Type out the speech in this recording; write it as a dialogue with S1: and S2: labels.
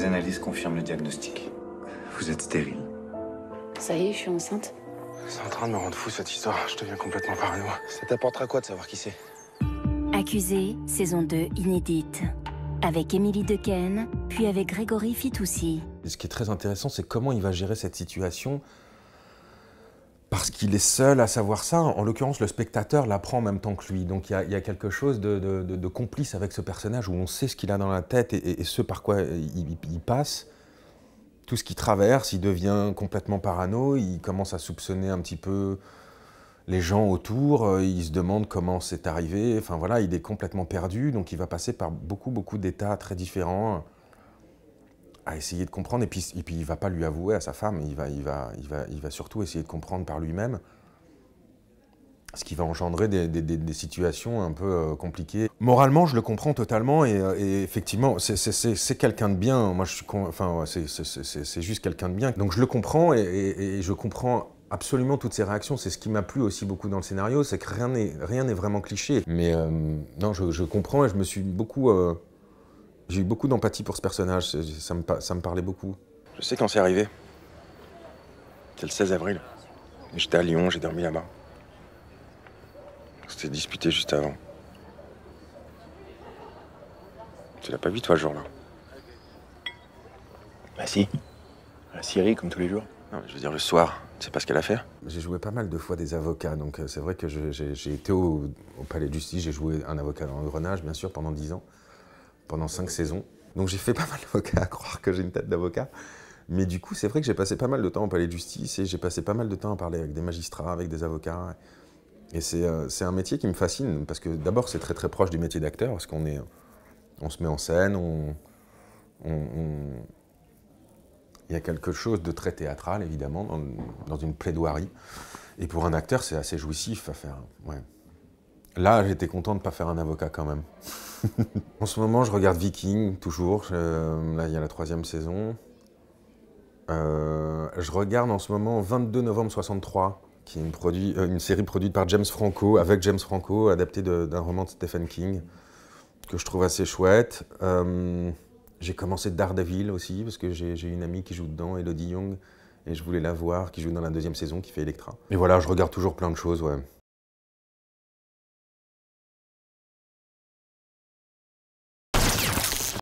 S1: analyses confirment le diagnostic. Vous êtes stérile.
S2: Ça y est, je suis enceinte.
S3: C'est en train de me rendre fou cette histoire, je deviens complètement parano. Ça t'apportera quoi de savoir qui c'est?
S4: Accusé, saison 2 inédite. Avec Émilie Dequesne, puis avec Grégory Fitoussi.
S5: Et ce qui est très intéressant, c'est comment il va gérer cette situation. Parce qu'il est seul à savoir ça. En l'occurrence, le spectateur l'apprend en même temps que lui. Donc il y a quelque chose de complice avec ce personnage où on sait ce qu'il a dans la tête et ce par quoi il passe. Tout ce qu'il traverse, il devient complètement parano, il commence à soupçonner un petit peu les gens autour, il se demande comment c'est arrivé, enfin voilà, il est complètement perdu, donc il va passer par beaucoup d'états très différents à essayer de comprendre, et puis il ne va pas lui avouer à sa femme, il va surtout essayer de comprendre par lui-même, ce qui va engendrer des situations un peu compliquées. Moralement, je le comprends totalement, et effectivement, c'est quelqu'un de bien, moi c'est juste quelqu'un de bien, donc je le comprends, et je comprends absolument toutes ces réactions. C'est ce qui m'a plu aussi beaucoup dans le scénario, c'est que rien n'est vraiment cliché. Mais non, je comprends, et j'ai eu beaucoup d'empathie pour ce personnage, ça me parlait beaucoup.
S3: Je sais quand c'est arrivé. C'est le 16 avril. J'étais à Lyon, j'ai dormi là-bas. On s'était disputé juste avant. Tu l'as pas vu toi ce jour-là?
S1: Bah si. La Syrie, comme tous les jours.
S3: Non, mais je veux dire le soir. Tu sais pas ce qu'elle a fait?
S5: J'ai joué pas mal de fois des avocats, donc c'est vrai que j'ai été au palais de justice, j'ai joué un avocat dans l'engrenage, bien sûr, pendant 10 ans, pendant 5 saisons. Donc j'ai fait pas mal d'avocats, à croire que j'ai une tête d'avocat. Mais du coup, c'est vrai que j'ai passé pas mal de temps au palais de justice, et j'ai passé pas mal de temps à parler avec des magistrats, avec des avocats. Et c'est un métier qui me fascine, parce que d'abord, c'est très proche du métier d'acteur, parce qu'on se met en scène, il y a quelque chose de très théâtral, évidemment, dans une plaidoirie. Et pour un acteur, c'est assez jouissif à faire. Ouais. Là, j'étais content de ne pas faire un avocat quand même. En ce moment, je regarde Viking, toujours. Là, il y a la 3e saison. Je regarde en ce moment 22 novembre 63, qui est une série produite par James Franco, avec James Franco, adaptée d'un roman de Stephen King, que je trouve assez chouette. J'ai commencé Daredevil aussi, parce que j'ai une amie qui joue dedans, Elodie Young, et je voulais la voir, qui joue dans la 2e saison, qui fait Elektra. Et voilà, je regarde toujours plein de choses, ouais.